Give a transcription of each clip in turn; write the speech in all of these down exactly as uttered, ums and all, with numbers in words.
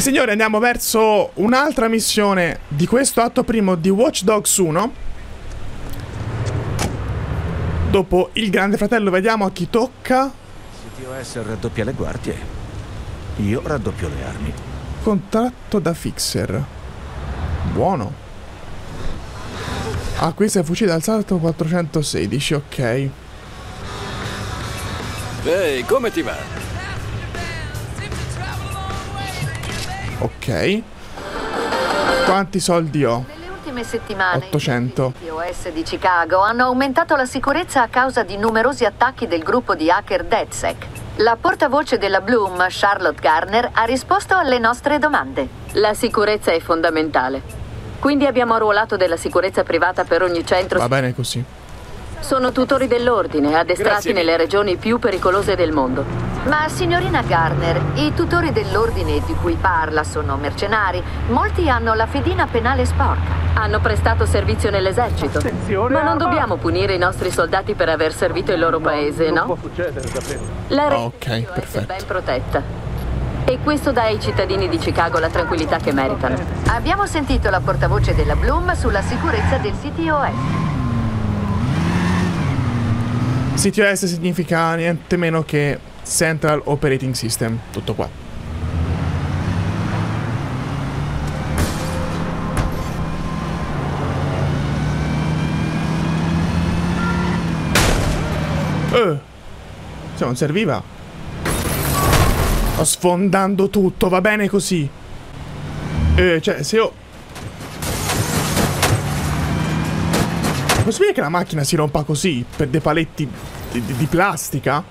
signori, andiamo verso un'altra missione di questo atto primo di Watch Dogs uno. Dopo il Grande Fratello vediamo a chi tocca. C T O S raddoppia le guardie, io raddoppio le armi. Contratto da Fixer. Buono. Acquista il fucile d'assalto quattrocentosedici, ok. Ehi, come ti va? Ok. Quanti soldi ho? Nelle ultime settimane ottocento. i C T O S di Chicago hanno aumentato la sicurezza a causa di numerosi attacchi del gruppo di hacker DedSec. La portavoce della Bloom, Charlotte Garner, ha risposto alle nostre domande. La sicurezza è fondamentale. Quindi abbiamo arruolato della sicurezza privata per ogni centro. Va bene così. Sono tutori dell'ordine, addestrati Grazie. nelle regioni più pericolose del mondo. Ma signorina Garner, i tutori dell'ordine di cui parla sono mercenari. Molti hanno la fedina penale sporca. Hanno prestato servizio nell'esercito. Ma non dobbiamo punire i nostri soldati per aver servito il loro paese, no? Non può succedere, davvero. La rete Ok, C T O S perfetto. è ben protetta. E questo dà ai cittadini di Chicago la tranquillità che meritano. Abbiamo sentito la portavoce della Bloom sulla sicurezza del C T O S. C T O S significa niente meno che Central Operating System. Tutto qua. Eh, se non serviva. Sto sfondando tutto, va bene così. Eh, cioè, se io... Possibile che la macchina si rompa così per dei paletti di, di, di plastica?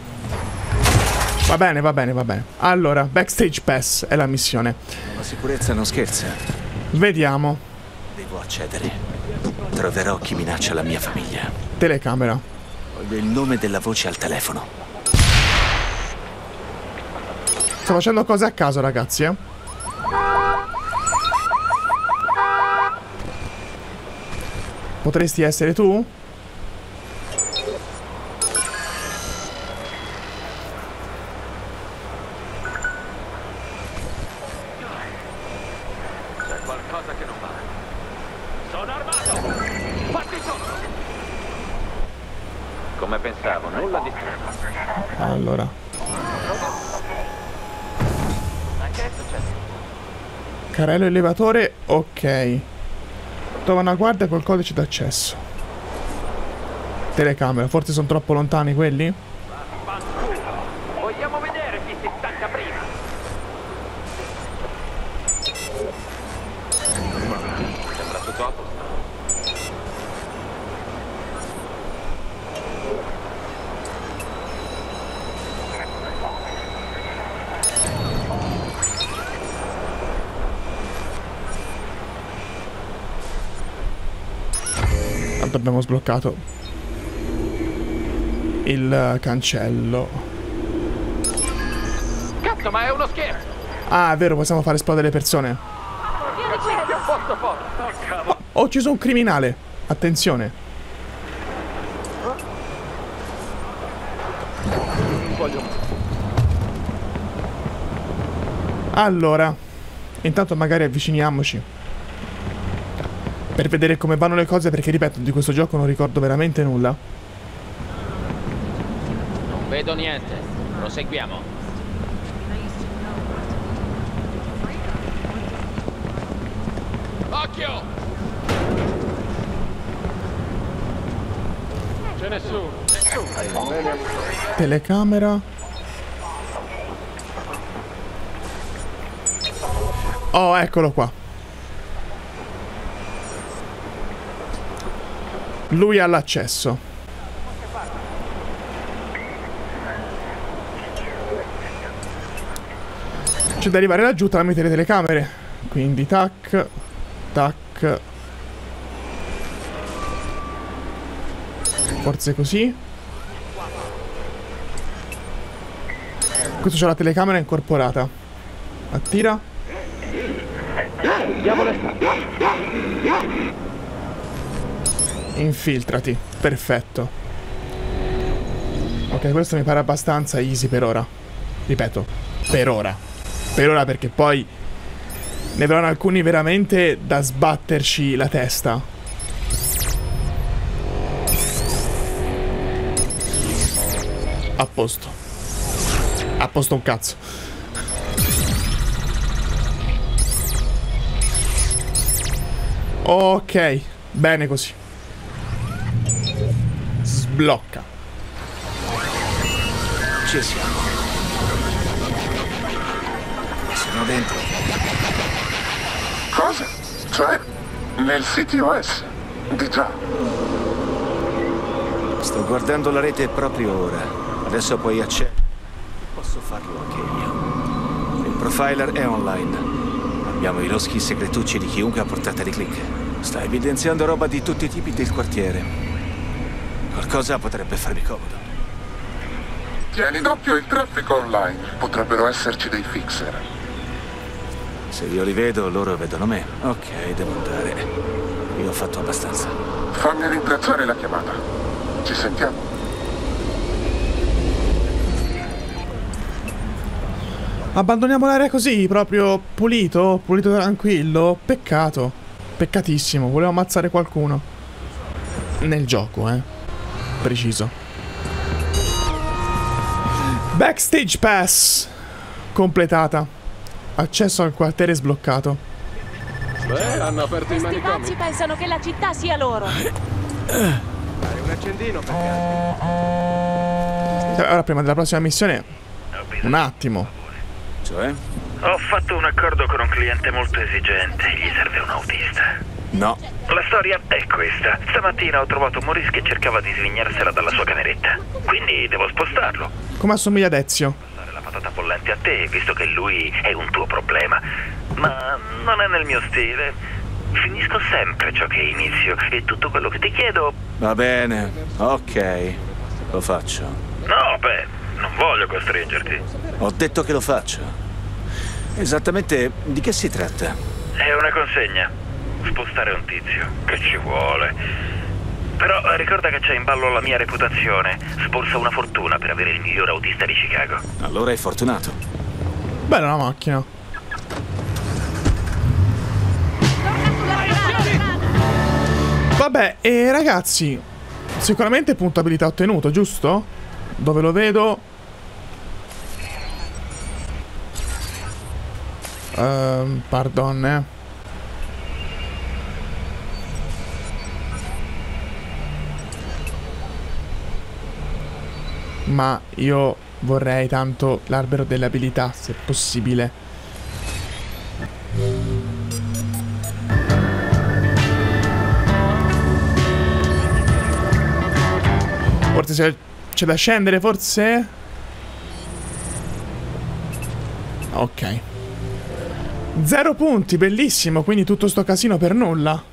Va bene, va bene, va bene. Allora, Backstage Pass è la missione. La sicurezza non scherza. Vediamo. Devo accedere. Troverò chi minaccia la mia famiglia. Telecamera. Voglio il nome della voce al telefono. Sto facendo cose a caso, ragazzi, eh. Potresti essere tu? C'è qualcosa che non va. Sono armato! Fatti sotto! Come pensavo, nulla di strano. Allora. Ma che è successo? Carrello elevatore, ok. Trova una guardia col codice d'accesso. Telecamera, forse sono troppo lontani quelli? Fanculo! Vogliamo vedere chi si stacca prima! Sembra tutto a posto. Tanto abbiamo sbloccato il cancello. Cazzo, ma è uno scherzo! Ah, è vero, possiamo fare esplodere le persone. Che un posto forte! Oh, ho ucciso un criminale. Attenzione. Allora, intanto magari avviciniamoci per vedere come vanno le cose, perché ripeto, di questo gioco non ricordo veramente nulla. Non vedo niente. Proseguiamo. Occhio! C'è nessuno, nessuno. Telecamera. Oh, eccolo qua. Lui ha l'accesso. C'è da arrivare laggiù tramite le telecamere. Quindi tac, tac. Forse così. Questo c'è la telecamera incorporata. Attira. Infiltrati. Perfetto. Ok, questo mi pare abbastanza easy per ora. Ripeto, per ora. Per ora, perché poi Ne avranno alcuni veramente da sbatterci la testa. A posto. A posto un cazzo. Ok, bene così. Sblocca. Ci siamo. Sono dentro. Cosa? Cioè, nel C T O S? Di già. Sto guardando la rete proprio ora. Adesso puoi accedere. Posso farlo anche io. Il profiler è online. Abbiamo i loschi segretucci di chiunque a portata di click. Sta evidenziando roba di tutti i tipi del quartiere. Qualcosa potrebbe farmi comodo. Tieni d'occhio il traffico online. Potrebbero esserci dei fixer. Se io li vedo, loro vedono me. Ok, devo andare. Io ho fatto abbastanza. Fammi rintracciare la chiamata. Ci sentiamo. Abbandoniamo l'area così, proprio pulito, pulito tranquillo. Peccato. Peccatissimo, volevo ammazzare qualcuno. Nel gioco, eh. Preciso. Backstage pass. Completata. Accesso al quartiere sbloccato. Beh, hanno aperto i Questi manicomi. pazzi pensano che la città sia loro. Hai un accendino per caso? Ora, prima della prossima missione, un attimo. Cioè? Ho fatto un accordo con un cliente molto esigente. Gli serve un autista. No. La storia è questa. Stamattina ho trovato Maurice che cercava di svignarsela dalla sua cameretta. Quindi devo spostarlo. Come assomiglia ad Ezio? Passare la patata bollente a te, visto che lui è un tuo problema. Ma non è nel mio stile. Finisco sempre ciò che inizio e tutto quello che ti chiedo... Va bene. Ok. Lo faccio. No, beh, non voglio costringerti. Ho detto che lo faccio. Esattamente di che si tratta? È una consegna. Spostare un tizio. Che ci vuole. Però ricorda che c'è in ballo la mia reputazione. Sborsa una fortuna per avere il miglior autista di Chicago. Allora hai fortunato. Bella la macchina. Vabbè, e ragazzi, sicuramente punto abilità ottenuto, giusto? Dove lo vedo? Ehm, pardon, eh. Ma io vorrei tanto l'albero delle abilità, se possibile. Forse c'è da scendere, forse? Ok. Zero punti, bellissimo, quindi tutto sto casino per nulla.